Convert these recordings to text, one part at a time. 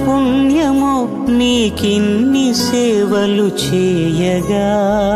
పుణ్యమో నీకిన్ని సేవలు చేయగా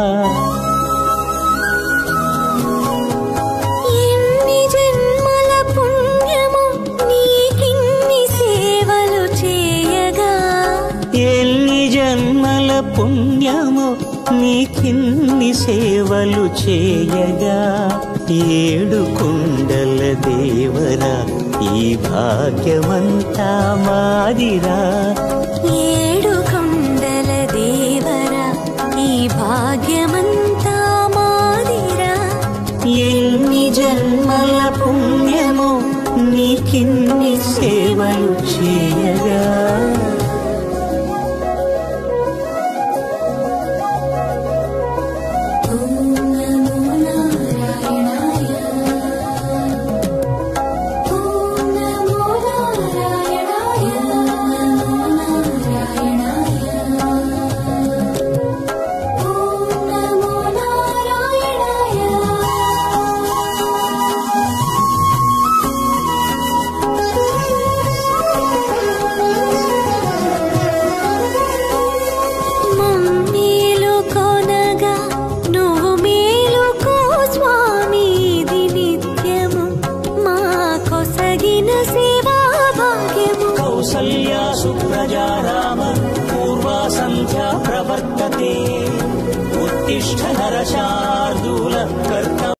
ఎన్ని జన్మల పుణ్యమో నీకిన్ని సేవలు చేయగా ఎన్ని జన్మల పుణ్యమో నీకిన్ని సేవలు చేయగా ఏడు కొండల దేవరా ఈ భాగ్యమంతా మాదిరా ఏడు కొండల దేవరా ఈ భాగ్యమంతా మాదిరా ఎన్ని జన్మల పుణ్యమో నీకిన్ని సేవలు చేయగా